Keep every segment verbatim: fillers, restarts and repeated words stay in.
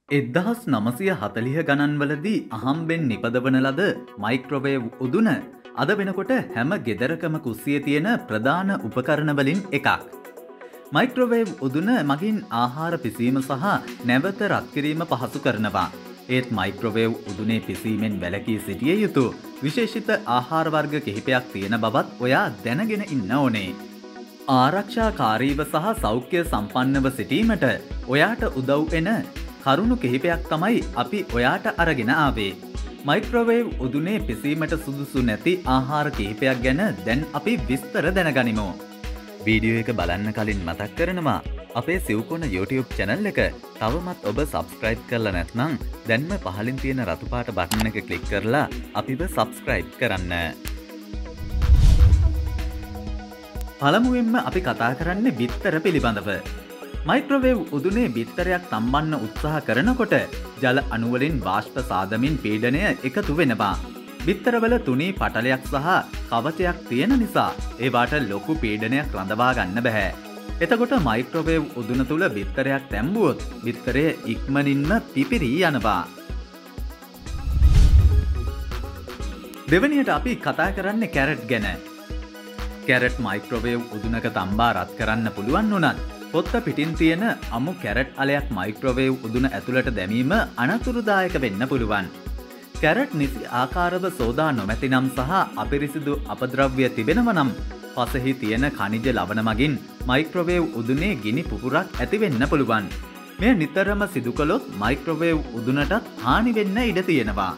එක්දහස් නවසිය හතළිහ ගණන්වලදී අහම්බෙන් නිපදවන ලද මයික්‍රොවේව් උදුන අද වෙනකොට හැම ගෙදරකම කුස්සියේ තියෙන ප්‍රධාන උපකරණ වලින් එකක්. මයික්‍රොවේව් උදුන මගින් ආහාර පිසීම සහ නැවත රත් කිරීම පහසු කරනවා. ඒත් මයික්‍රොවේව් උදුනේ පිසීමෙන් වැළකී සිටිය යුතු විශේෂිත ආහාර වර්ග කිහිපයක් තියෙන බවත් ඔයා දැනගෙන ඉන්න ඕනේ. ආරක්ෂාකාරීව සහ සෞඛ්‍ය සම්පන්නව සිටීමට ඔයාට උදව් වෙන කරුණු කිහිපයක් තමයි අපි ඔයාට අරගෙන ආවේ. මයික්‍රොවේව් උදුනේ පිසීමට සුදුසු නැති ආහාර කිහිපයක් ගැන දැන් අපි විස්තර දැනගනිමු. වීඩියෝ එක බලන්න කලින් මතක් කරනවා අපේ සිව්කොන YouTube channel එක තවමත් ඔබ subscribe කරලා නැත්නම් දැන්ම පහලින් තියෙන රතු පාට බටන් එක click කරලා අපිව subscribe කරන්න. පළමුවෙන්ම අපි කතා කරන්නේ බිත්තර පිළිබඳව. මයික්‍රොවේව් උදුනේ බිත්තරයක් තම්බන්න උත්සාහ කරනකොට ජල අණු වලින් වාෂ්ප සාදමින් පීඩනය එකතු වෙනවා. බිත්තරවල තුනී පටලයක් සහ කවචයක් තියෙන නිසා ඒවාට ලොකු පීඩනයක් රඳවා ගන්න බෑ. එතකොට මයික්‍රොවේව් උදුන තුල බිත්තරයක් තැම්බුවොත් බිත්තරය ඉක්මනින්ම පිපිරී යනවා. දෙවෙනියට අපි කතා කරන්නේ කැරට් ගැන. කැරට් මයික්‍රොවේව් උදුනක තම්බා රත් කරන්න පුළුවන් වුණත් පොත්ත පිටින් තියෙන අමු කැරට් අලයක් මයික්‍රොවේව් උදුන ඇතුළට දැමීම අනතුරුදායක වෙන්න පුළුවන්. කැරට් නිසි ආකාරව සෝදා නොමැතිනම් සහ අපිරිසිදු අපද්‍රව්‍ය තිබෙනව නම් පසෙහි තියෙන ඛනිජ ලවණ මගින් මයික්‍රොවේව් උදුනේ ගිනි පුපුරක් ඇති වෙන්න පුළුවන්. මෙය නිතරම සිදු කළොත් මයික්‍රොවේව් උදුනටත් හානි වෙන්න ඉඩ තියෙනවා.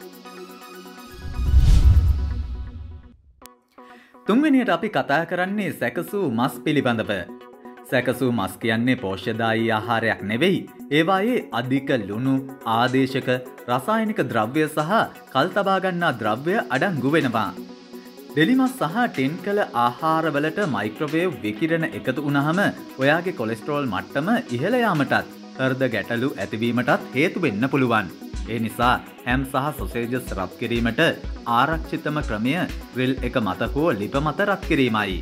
තුන්වෙනියට අපි කතා කරන්නේ සැකසූ මස් පිළිබඳව. සැකසූ මස් කියන්නේ පෝෂ්‍යදායී ආහාරයක් නෙවෙයි. ඒවායේ අධික ලුණු, ආදේශක, රසායනික ද්‍රව්‍ය සහ කල් තබා ගන්නා ද්‍රව්‍ය අඩංගු වෙනවා. දෙලිමස් සහ ටින් කළ ආහාරවලට මයික්‍රොවේව් විකිරණ එකතු වුණාම ඔයාගේ කොලෙස්ටරෝල් මට්ටම ඉහළ යාමටත්, හෘද ගැටලු ඇතිවීමටත් හේතු වෙන්න පුළුවන්. ඒ නිසා හැම් සහ සොසේජස් රත් කිරීමට ආරක්ෂිතම ක්‍රමය ග්‍රිල් එක මත හෝ ලිප මත රත් කිරීමයි.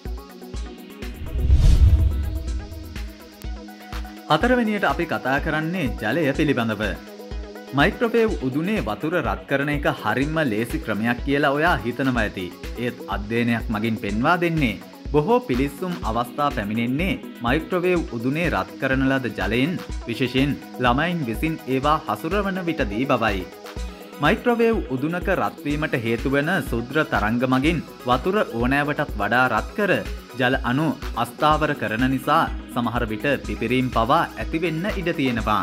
හතරවෙනියට අපි කතා කරන්නේ ජලය පිළිබඳව. මයික්‍රොවේව් උදුනේ වතුර රත් කරන එක හරින්ම ලේසි ක්‍රමයක් කියලා ඔයා හිතනවා ඇති. ඒත් අධ්‍යයනයක් මගින් පෙන්වා දෙන්නේ බොහෝ පිලිස්සුම් අවස්ථා පැමිණෙන්නේ මයික්‍රොවේව් උදුනේ රත් කරන ලද ජලයෙන්, විශේෂයෙන් ළමයින් විසින් ඒවා හසුරවන විටදී බවයි. මයික්‍රොවේව් උදුනක රත්වීමට හේතු වෙන සුද්‍ර තරංග මගින් වතුර ඕනෑවටත් වඩා රත් කර ජල අණු අස්ථාවර කරන නිසා සමහර විට පිපිරීම් පවා ඇතිවෙන්න ඉඩ තියෙනවා.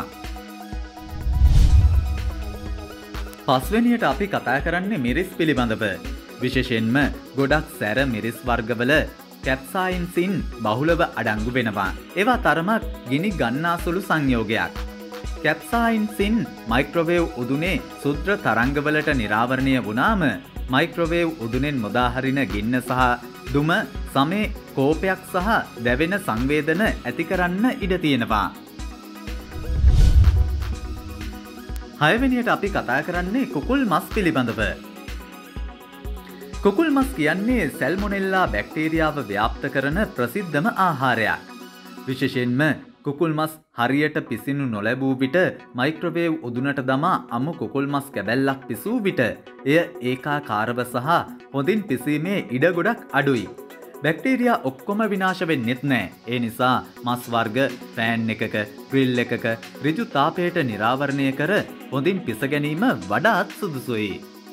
පස්වෙනියට අපි කතා කරන්නේ මිරිස් පිළිබඳව. විශේෂයෙන්ම ගොඩක් සැර මිරිස් වර්ගවල කැප්සායින්සින් බහුලව අඩංගු වෙනවා. ඒවා තරමක් ගිනි ගන්නාසුළු සංයෝගයක්. කැප්සායින්සින් මයික්‍රොවේව් උදුනේ සුද්‍ර තරංගවලට නිරාවරණය වුණාම මයික්‍රොවේව් උදුනෙන් මුදාහරින ගින්න සහ දුම සමේ කෝපයක් සහ දැවෙන සංවේදන ඇති කරන්න ඉඩ තියෙනවා. හයවෙනියට අපි කතා කරන්නේ කුකුල් මස් පිළිබඳව. කුකුල් මස් කියන්නේ සැල්මොනෙල්ලා බැක්ටීරියාව ව්‍යාප්ත කරන ප්‍රසිද්ධම ආහාරයක්. විශේෂයෙන්ම කුකුල් මස් හරියට පිසිනු නොලැබූ විට මයික්‍රොවේව් උදුනට දමා අමු කුකුල් මස් කැබැල්ලක් පිසූ විට එය ඒකාකාරව සහ හොඳින් පිසීමේ ඉඩ ගොඩක් අඩුයි. බැක්ටීරියා ඔක්කොම විනාශ වෙන්නෙත් නෑ. ඒ නිසා මස් වර්ග ෆෑන් එකක, ග්‍රිල් එකක ඍජු තාපයට නිරාවරණය කර හොඳින් පිස ගැනීම වඩාත් සුදුසුයි.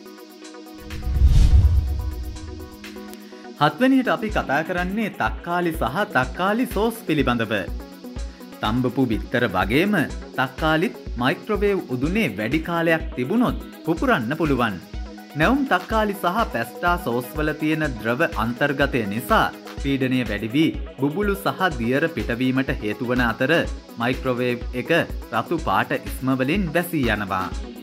හත්වෙනියට අපි කතා කරන්නේ තක්කාලි සහ තක්කාලි සෝස් පිළිබඳව. තම්බපු බිත්තර වගේම තක්කාලිත් මයික්‍රොවේව් උදුනේ වැඩි කාලයක් තිබුණොත් පුපුරන්න පුළුවන්. නැවුම් තක්කාලි සහ පැස්ටා සෝස්වල තියෙන ද්‍රව අන්තර්ගතය නිසා පීඩනය වැඩි වී බුබුලු සහ දියර පිටවීමට හේතු වන අතර මයික්‍රොවේව් එක රතු පාට ඉස්මවලින් වැසී යනවා.